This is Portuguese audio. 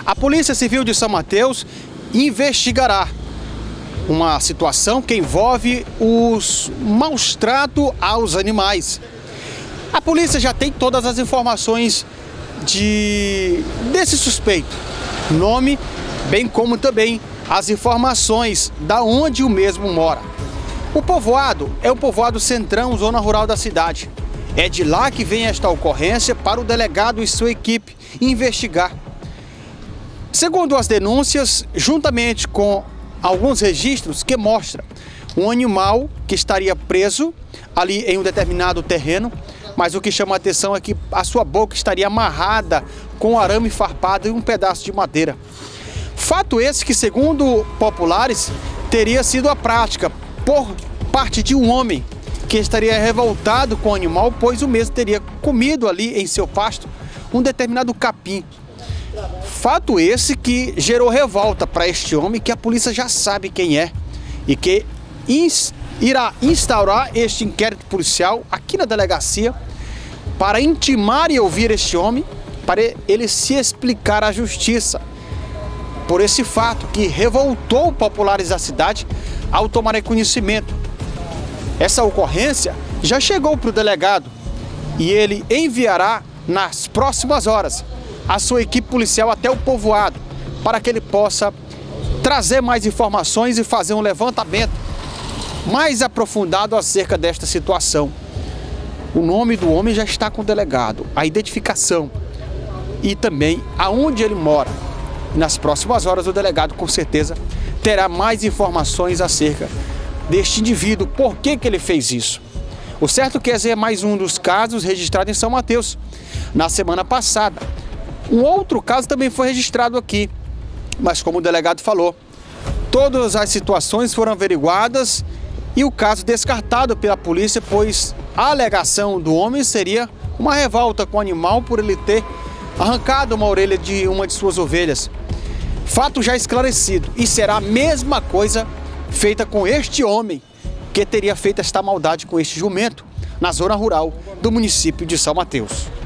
A Polícia Civil de São Mateus investigará uma situação que envolve os maus tratos aos animais. A polícia já tem todas as informações desse suspeito, nome, bem como também as informações da onde o mesmo mora. O povoado é o povoado Centrão, zona rural da cidade. É de lá que vem esta ocorrência para o delegado e sua equipe investigar. Segundo as denúncias, juntamente com alguns registros que mostram um animal que estaria preso ali em um determinado terreno, mas o que chama a atenção é que a sua boca estaria amarrada com arame farpado e um pedaço de madeira. Fato esse que, segundo populares, teria sido a prática por parte de um homem que estaria revoltado com o animal, pois o mesmo teria comido ali em seu pasto um determinado capim. Fato esse que gerou revolta para este homem, que a polícia já sabe quem é e que irá instaurar este inquérito policial aqui na delegacia para intimar e ouvir este homem, para ele se explicar à justiça por esse fato que revoltou populares da cidade ao tomarem conhecimento. Essa ocorrência já chegou para o delegado e ele enviará nas próximas horas a sua equipe policial até o povoado para que ele possa trazer mais informações e fazer um levantamento mais aprofundado acerca desta situação. O nome do homem já está com o delegado, a identificação e também aonde ele mora. E nas próximas horas o delegado com certeza terá mais informações acerca deste indivíduo, por que ele fez isso. O certo que esse é mais um dos casos registrados em São Mateus. Na semana passada, um outro caso também foi registrado aqui, mas como o delegado falou, todas as situações foram averiguadas e o caso descartado pela polícia, pois a alegação do homem seria uma revolta com o animal por ele ter arrancado uma orelha de uma de suas ovelhas. Fato já esclarecido, e será a mesma coisa feita com este homem que teria feito esta maldade com este jumento na zona rural do município de São Mateus.